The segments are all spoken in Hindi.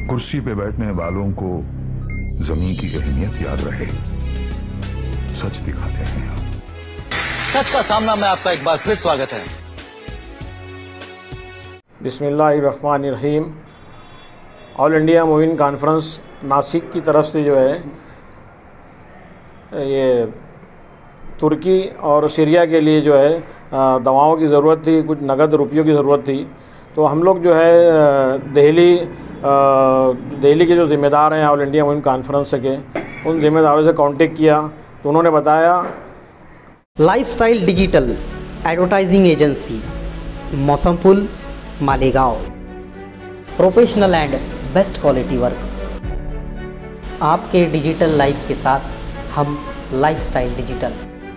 कुर्सी पे बैठने वालों को जमीन की अहमियत याद रहे, सच दिखाते हैं आप। सच का सामना में आपका एक बार फिर स्वागत है। बिस्मिल्लाहिर्रहमानिर्रहीम। All India Momin Conference Nashik की तरफ से जो है ये तुर्की और सीरिया के लिए जो है दवाओं की ज़रूरत थी, कुछ नगद रुपयों की ज़रूरत थी। तो हम लोग जो है दिल्ली के जो ज़िम्मेदार हैं ऑल इंडिया मोमिन कॉन्फ्रेंस के, उन ज़िम्मेदारों से कांटेक्ट किया तो उन्होंने बताया लाइफस्टाइल डिजिटल एडवर्टाइजिंग एजेंसी, मौसमपुल, Malegaon. Professional and best quality work. आपके डिजिटल लाइफ के साथ हम लाइफस्टाइल डिजिटल।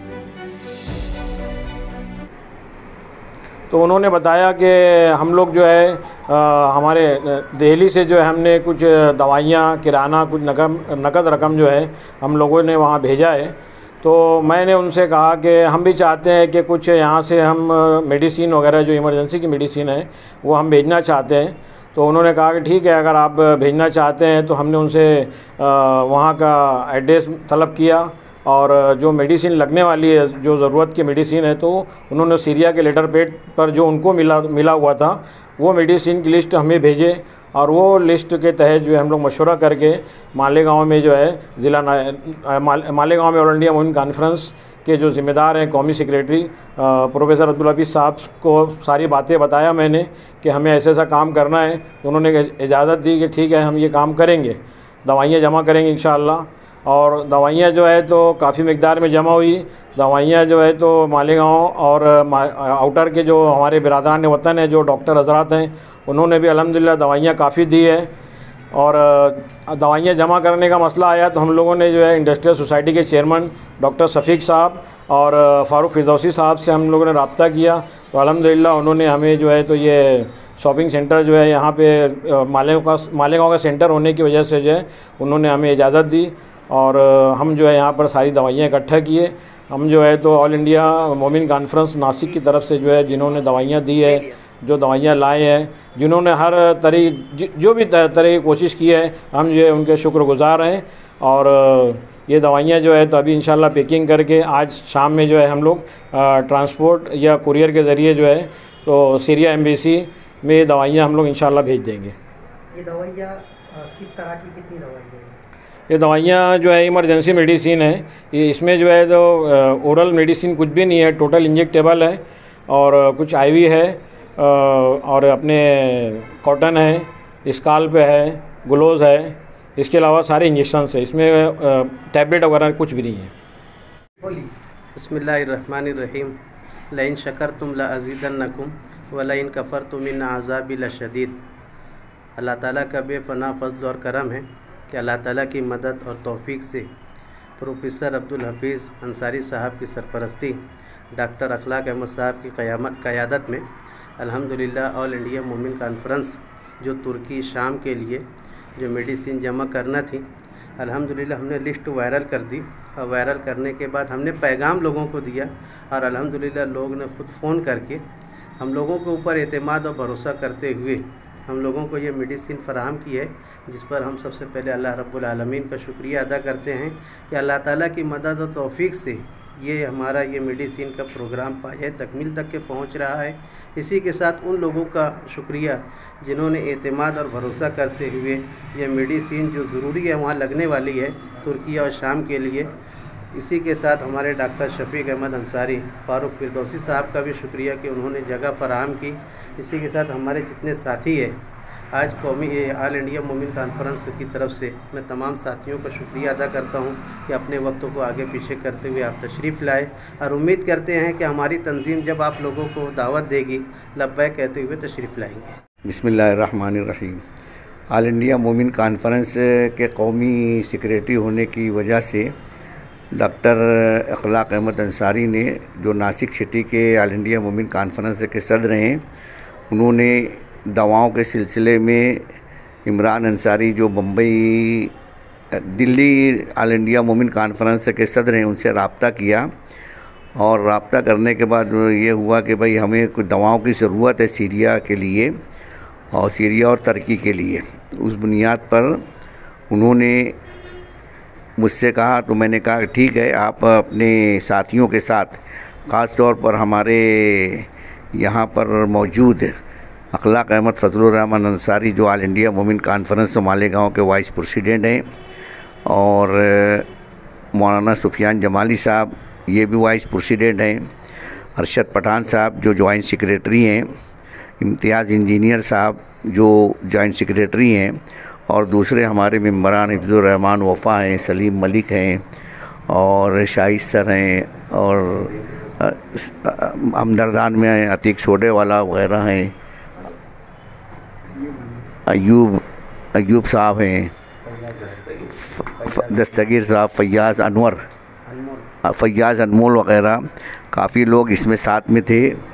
तो उन्होंने बताया कि हम लोग जो है हमारे दिल्ली से जो है हमने कुछ दवाइयाँ, किराना, कुछ नकद रकम जो है हम लोगों ने वहाँ भेजा है। तो मैंने उनसे कहा कि हम भी चाहते हैं कि कुछ यहाँ से हम मेडिसिन वगैरह जो इमरजेंसी की मेडिसिन है वो हम भेजना चाहते हैं। तो उन्होंने कहा कि ठीक है, अगर आप भेजना चाहते हैं। तो हमने उनसे वहाँ का एड्रेस तलब किया और जो मेडिसिन लगने वाली है, जो ज़रूरत की मेडिसिन है, तो उन्होंने सीरिया के लेटर पैड पर जो उनको मिला हुआ था वो मेडिसिन की लिस्ट हमें भेजे और वो लिस्ट के तहत जो है हम लोग मशवरा करके मालेगांव में जो है मालेगांव में ऑल इंडिया मोमिन कॉन्फ्रेंस के जो ज़िम्मेदार हैं, कौमी सेक्रेटरी प्रोफेसर अब्दुल हफीज़ साहब को सारी बातें बताया मैंने कि हमें ऐसा ऐसा काम करना है। तो उन्होंने इजाज़त दी कि ठीक है, हम ये काम करेंगे, दवाइयाँ जमा करेंगे इंशाअल्लाह। और दवाइयाँ जो है तो काफ़ी मिकदार में जमा हुई। दवाइयाँ जो है तो मालेगांव और आउटर के जो हमारे बिरादरान वतन है, जो डॉक्टर हजरात हैं, उन्होंने भी अल्हम्दुलिल्लाह दवाइयाँ काफ़ी दी है। और दवाइयाँ जमा करने का मसला आया तो हम लोगों ने जो है इंडस्ट्रियल सोसाइटी के चेयरमैन डॉक्टर शफीक साहब और फ़ारूक फिरदौसी साहब से हम लोगों ने रब्ता किया। तो अल्हम्दुलिल्लाह उन्होंने हमें जो है तो ये शॉपिंग सेंटर जो है यहाँ पे मालेगांव का सेंटर होने की वजह से जो है उन्होंने हमें इजाज़त दी और हम जो है यहाँ पर सारी दवाइयाँ इकट्ठा किए। हम जो है तो All India Momin Conference Nashik की तरफ से जो है जिन्होंने दवाइयाँ दी है, जो दवाइयाँ लाए हैं, जिन्होंने हर जो भी तरह की कोशिश की है, हम जो है उनके शुक्रगुज़ार हैं। और ये दवाइयाँ जो है तो अभी इंशाल्लाह पैकिंग करके आज शाम में जो है हम लोग ट्रांसपोर्ट या कुरियर के ज़रिए जो है तो सीरिया एम्बेसी में ये दवाइयाँ हम लोग इंशाल्लाह भेज देंगे। ये दवाइयाँ किस तरह की, कितनी दवाइयाँ? ये दवाइयाँ जो है इमरजेंसी मेडिसिन है। ये इसमें जो है तो ओरल मेडिसिन कुछ भी नहीं है, टोटल इंजेक्टेबल है और कुछ आईवी है और अपने कॉटन है, स्काल्प है, ग्लोव्स है, इसके अलावा सारे इंजेक्शन्स है। इसमें टैबलेट वगैरह कुछ भी नहीं है। बिस्मिल्लाहिर्रहमानिर्रहीम। लइन शकरतुम लअज़ीदन्नकुम व लइन कफ़रतुम इन्न अज़ाबी लशदीद। अल्लाह ताला का बेपनाह फज़ल और करम है कि अल्लाह ताला की मदद और तौफ़ीक़ से प्रोफेसर अब्दुल हफीज़ अंसारी साहब की सरपरस्ती, डॉक्टर अखलाक अहमद साहब की क़यादत में अल्हम्दुलिल्लाह ऑल इंडिया मोमिन कॉन्फ्रेंस जो तुर्की शाम के लिए जो मेडिसिन जमा करना थी, अल्हम्दुलिल्लाह हमने लिस्ट वायरल कर दी और वायरल करने के बाद हमने पैगाम लोगों को दिया और अल्हम्दुलिल्लाह लोग ने ख़ुद फ़ोन करके हम लोगों के ऊपर एतमाद और भरोसा करते हुए हम लोगों को ये मेडिसिन फ़राहम की है, जिस पर हम सबसे पहले अल्लाह रब्बुल आलमीन का शुक्रिया अदा करते हैं कि अल्लाह ताला की मदद और तौफ़ीक़ से ये हमारा ये मेडिसिन का प्रोग्राम पाए तकमील तक के पहुंच रहा है। इसी के साथ उन लोगों का शुक्रिया जिन्होंने एतमाद और भरोसा करते हुए ये मेडिसिन जो ज़रूरी है वहाँ लगने वाली है तुर्की और शाम के लिए। इसी के साथ हमारे डॉक्टर शफीक अहमद अंसारी, फ़ारूक फिरदौसी साहब का भी शुक्रिया कि उन्होंने जगह फ़राहम की। इसी के साथ हमारे जितने साथी हैं, आज कौमी ऑल इंडिया मोमिन कॉन्फ्रेंस की तरफ से मैं तमाम साथियों का शुक्रिया अदा करता हूं कि अपने वक्त को आगे पीछे करते हुए आप तशरीफ़ लाए और उम्मीद करते हैं कि हमारी तंजीम जब आप लोगों को दावत देगी लब्बैक कहते हुए तशरीफ़ लाएंगे। बिस्मिल्लाहिर्रहमानिर्रहीम। ऑल इंडिया मोमिन कॉन्फ्रेंस के कौमी सेक्रेटरी होने की वजह से डॉक्टर अखलाक अहमद अंसारी ने, जो नासिक सिटी के ऑल इंडिया मोमिन कॉन्फ्रेंस के सदर हैं, उन्होंने दवाओं के सिलसिले में इमरान अंसारी जो Delhi All India Momin Conference के सदर हैं, उनसे रब्ता किया और रब्ता करने के बाद ये हुआ कि भाई हमें कुछ दवाओं की ज़रूरत है सीरिया के लिए और सीरिया और तुर्की के लिए। उस बुनियाद पर उन्होंने मुझसे कहा, तो मैंने कहा कि ठीक है, आप अपने साथियों के साथ, ख़ास तौर पर हमारे यहाँ पर मौजूद अखलाक अहमद फजलुर रहमान अंसारी जो All India Momin Conference Malegaon के वाइस प्रेसिडेंट हैं, और मौलाना सुफियान जमाली साहब ये भी वाइस प्रेसिडेंट हैं, अरशद पठान साहब जो जॉइंट सेक्रेटरी हैं, इम्तियाज़ इंजीनियर साहब जो जॉइंट सेक्रेटरी हैं, और दूसरे हमारे मेम्बरान हिफ्ज़ुर रहमान वफ़ा हैं, सलीम मलिक हैं, और शाहिद सर हैं, और हमदर्दान में अतीक सोडे वाला वगैरह हैं, अयूब साहब हैं, दस्तगीर साहब, फ़याज़ अनमोल वगैरह काफ़ी लोग इसमें साथ में थे।